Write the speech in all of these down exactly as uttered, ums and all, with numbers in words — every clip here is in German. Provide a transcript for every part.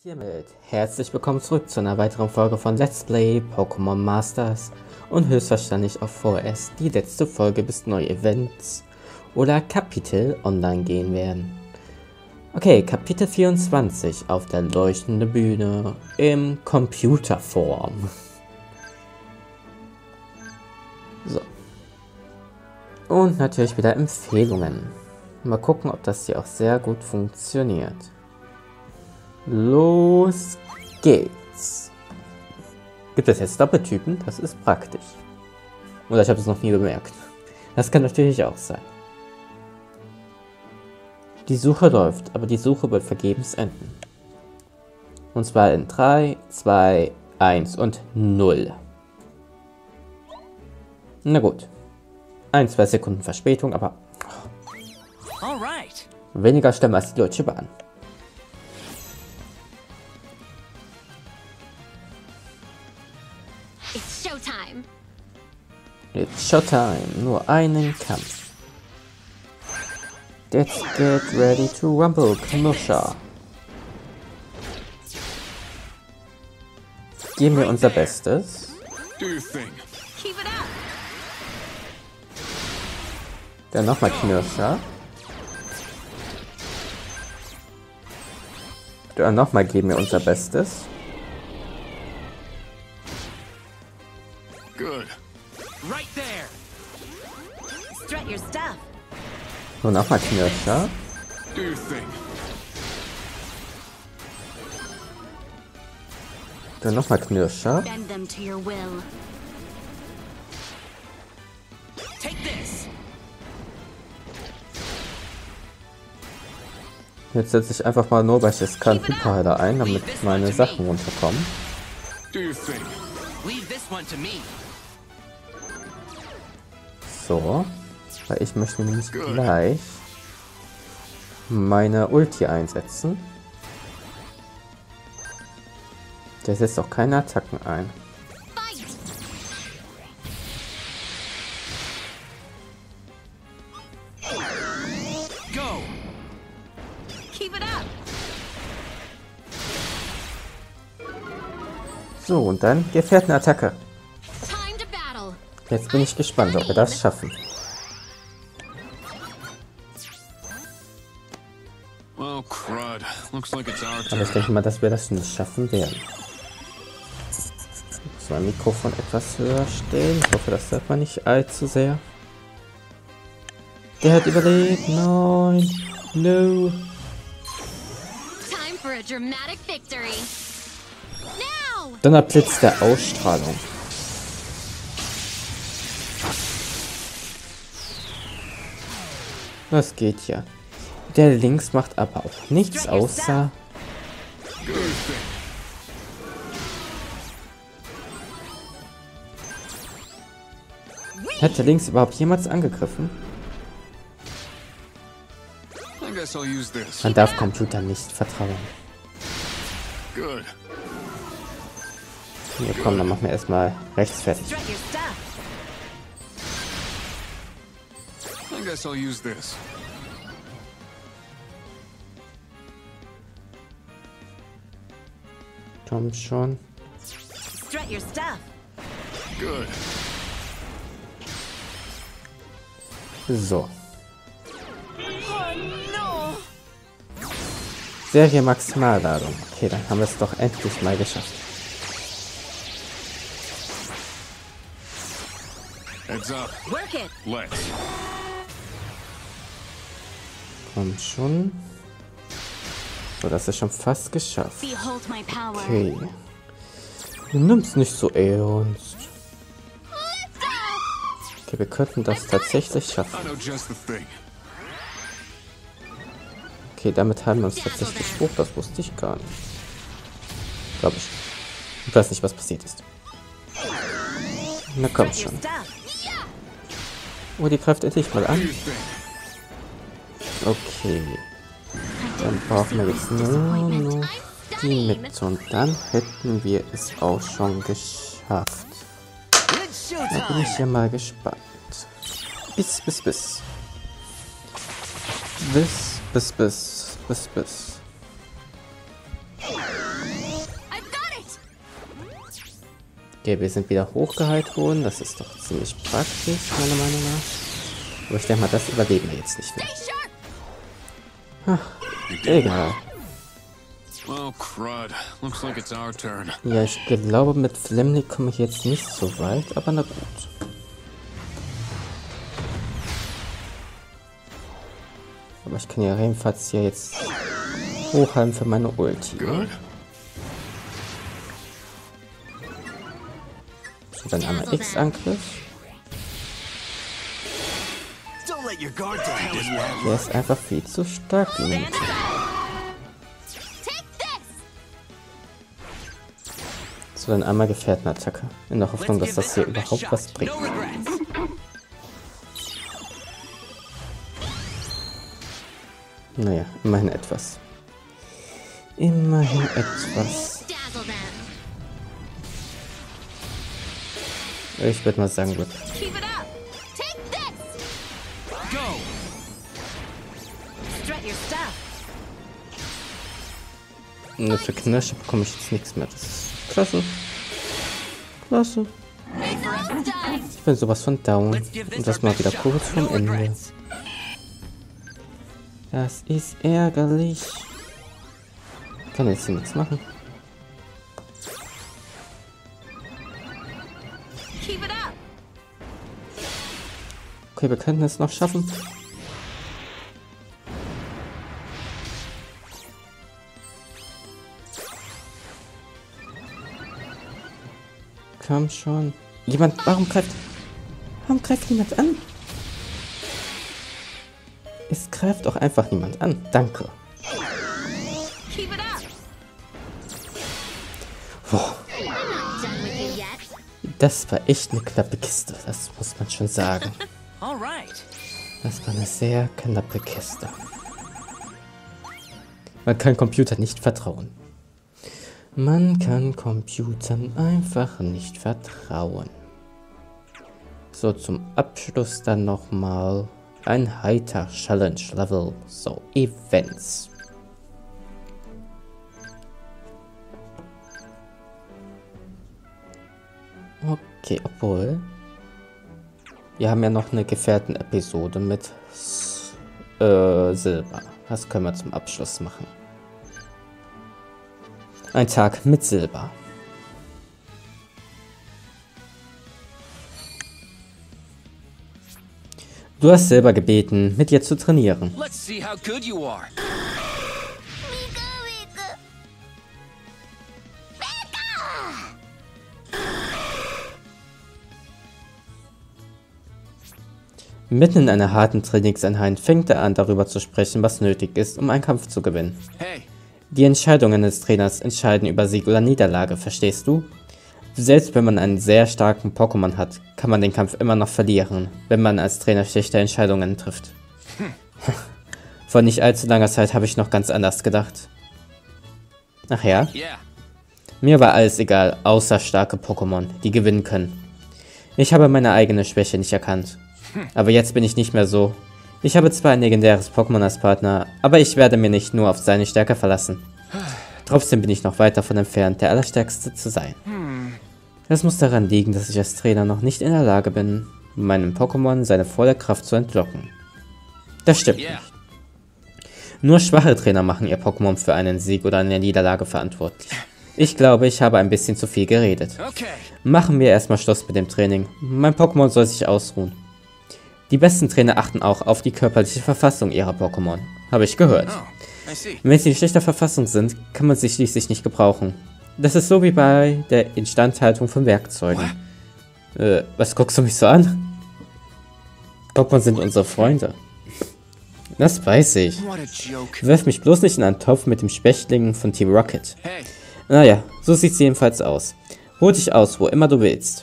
hiermit herzlich willkommen zurück zu einer weiteren Folge von Let's Play Pokémon Masters und höchstwahrscheinlich auch vorerst die letzte Folge, bis neue Events oder Kapitel online gehen werden. Okay, Kapitel vierundzwanzig auf der leuchtenden Bühne im Computerform. So. Und natürlich wieder Empfehlungen. Mal gucken, ob das hier auch sehr gut funktioniert. Los geht's. Gibt es jetzt Doppeltypen? Das ist praktisch. Oder ich habe es noch nie bemerkt. Das kann natürlich auch sein. Die Suche läuft, aber die Suche wird vergebens enden. Und zwar in drei, zwei, eins und null. Na gut. Ein, zwei Sekunden Verspätung, aber Alright. weniger schlimm als die Deutsche Bahn. It's showtime. It's Showtime. Nur einen Kampf. Let's get ready to rumble, Knuscher. Geben wir unser Bestes. Do your thing. Keep it up. Dann nochmal Knirscher. Dann nochmal geben wir unser Bestes. Good. Right there. Strut your stuff. Und nochmal Knirscher. Do your thing. Dann nochmal Knirscher. Bend them to your will. Take this. Jetzt setze ich einfach mal nur bei Shiskan Hyperheiler ein, damit meine Sachen runterkommen. Do your thing. Leave this one to me. So. Weil ich möchte nämlich gleich meine Ulti einsetzen. Der setzt auch keine Attacken ein. Fight. Go. Keep it up. So, und dann Gefährtenattacke. Time to battle. Jetzt bin ich gespannt, ob wir das schaffen. Well, crud. Looks like it's our Aber turn. ich denke mal, dass wir das nicht schaffen werden. Ich muss mein Mikrofon etwas höher stellen. Ich hoffe, das hört man nicht allzu sehr. Der hat überlebt. Nein. No. Time for a dramatic victory. Now. Donnerblitz der Ausstrahlung. Was geht hier? Der links macht aber auch nichts außer... Do your thing. Hat der links überhaupt jemals angegriffen? I guess I'll use this. Man darf Computern nicht vertrauen. Good. Hier, komm, dann machen wir erstmal rechts fertig. Strut your stuff. I guess I'll use this. Komm schon. Strut your stuff. Good. So. No. Serie Maximalladung. Okay, dann haben wir es doch endlich mal geschafft. Heads up. Work it. Let's. Komm schon. So, das ist schon fast geschafft. Behold my power. Okay. Du nimmst nicht so ernst. Okay, wir könnten das tatsächlich I schaffen. know just the thing. Okay, damit haben wir uns tatsächlich hoch. Das wusste ich gar nicht. Glaube ich. Ich weiß nicht, was passiert ist. Na komm Strut your schon. stuff. Oh, die greift endlich mal Do an. your thing. Okay. Dann brauchen wir jetzt nur noch die Mitte. Und dann hätten wir es auch schon geschafft. It's Da bin ich ja mal gespannt. Bis, bis, bis. Bis, bis, bis, bis, bis. Okay, wir sind wieder hochgeheilt worden. Das ist doch ziemlich praktisch, meiner Meinung nach. Aber ich denke mal, das überleben wir jetzt nicht mehr. Ach, egal. Oh, crud. Looks like it's our turn. Ja, ich glaube, mit Flemnik komme ich jetzt nicht so weit, aber na gut. Aber ich kann ja jedenfalls hier jetzt hochhalten für meine Ulti. Ne? So, dann einmal X-Angriff. Der ist einfach viel zu stark, die Minute. So, dann einmal Gefährtenattacke. In der Hoffnung, dass das hier überhaupt was bringt. Naja, immerhin etwas. Immerhin etwas. Ich würde mal sagen, gut. Ne, für Knirsche bekomme ich jetzt nichts mehr. Das ist klasse. Klasse. Ich bin sowas von down. Und das mal wieder kurz vom Ende. Das ist ärgerlich. Ich kann jetzt hier nichts machen. Okay, wir könnten es noch schaffen. Komm schon. Jemand, warum greift... Warum greift niemand an? Es greift auch einfach niemand an. Danke. Boah. Das war echt eine knappe Kiste. Das muss man schon sagen. Das war eine sehr knappe Kiste. Man kann Computern nicht vertrauen. Man kann Computern einfach nicht vertrauen. So, zum Abschluss dann nochmal ein heiter Challenge Level. So, Events. Okay, obwohl... Wir haben ja noch eine Gefährten-Episode mit äh, Silber. Das können wir zum Abschluss machen. Ein Tag mit Silber. Du hast Silber gebeten, mit dir zu trainieren. Let's see how good you are. Mitten in einer harten Trainingseinheit fängt er an, darüber zu sprechen, was nötig ist, um einen Kampf zu gewinnen. Hey. Die Entscheidungen des Trainers entscheiden über Sieg oder Niederlage, verstehst du? Selbst wenn man einen sehr starken Pokémon hat, kann man den Kampf immer noch verlieren, wenn man als Trainer schlechte Entscheidungen trifft. Hm. Vor nicht allzu langer Zeit habe ich noch ganz anders gedacht. Ach ja? Yeah. Mir war alles egal, außer starke Pokémon, die gewinnen können. Ich habe meine eigene Schwäche nicht erkannt. Aber jetzt bin ich nicht mehr so. Ich habe zwar ein legendäres Pokémon als Partner, aber ich werde mir nicht nur auf seine Stärke verlassen. Trotzdem bin ich noch weit davon entfernt, der Allerstärkste zu sein. Das muss daran liegen, dass ich als Trainer noch nicht in der Lage bin, meinem Pokémon seine volle Kraft zu entlocken. Das stimmt nicht. Nur schwache Trainer machen ihr Pokémon für einen Sieg oder eine Niederlage verantwortlich. Ich glaube, ich habe ein bisschen zu viel geredet. Machen wir erstmal Schluss mit dem Training. Mein Pokémon soll sich ausruhen. Die besten Trainer achten auch auf die körperliche Verfassung ihrer Pokémon. Habe ich gehört. Wenn sie in schlechter Verfassung sind, kann man sie schließlich nicht gebrauchen. Das ist so wie bei der Instandhaltung von Werkzeugen. Äh, was guckst du mich so an? Pokémon sind unsere Freunde. Das weiß ich. Wirf mich bloß nicht in einen Topf mit dem Schwächling von Team Rocket. Naja, so sieht's jedenfalls aus. Hol dich aus, wo immer du willst.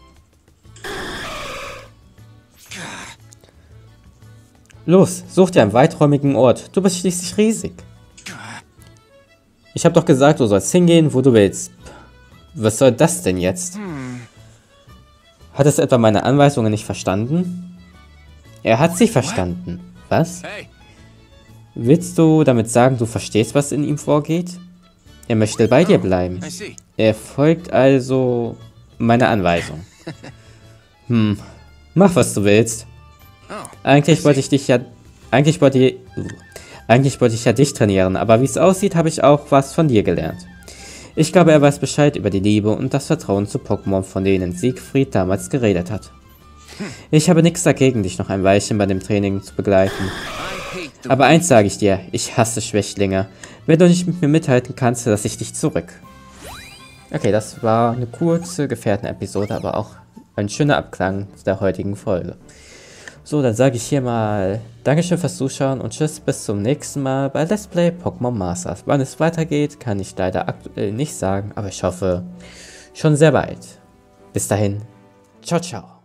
Los, such dir einen weiträumigen Ort. Du bist schließlich riesig. Ich habe doch gesagt, du sollst hingehen, wo du willst. Was soll das denn jetzt? Hat es etwa meine Anweisungen nicht verstanden? Er hat sie verstanden. Was? Willst du damit sagen, du verstehst, was in ihm vorgeht? Er möchte bei dir bleiben. Er folgt also meine Anweisung. Hm, mach was du willst. Eigentlich wollte ich dich ja, eigentlich wollte ich, eigentlich wollte ich ja dich trainieren, aber wie es aussieht, habe ich auch was von dir gelernt. Ich glaube, er weiß Bescheid über die Liebe und das Vertrauen zu Pokémon, von denen Siegfried damals geredet hat. Ich habe nichts dagegen, dich noch ein Weilchen bei dem Training zu begleiten. Aber eins sage ich dir, ich hasse Schwächlinge. Wenn du nicht mit mir mithalten kannst, lasse ich dich zurück. Okay, das war eine kurze Gefährten-Episode, aber auch ein schöner Abklang der heutigen Folge. So, dann sage ich hier mal Dankeschön fürs Zuschauen und tschüss, bis zum nächsten Mal bei Let's Play Pokémon Masters. Wann es weitergeht, kann ich leider aktuell nicht sagen, aber ich hoffe schon sehr bald. Bis dahin, ciao, ciao.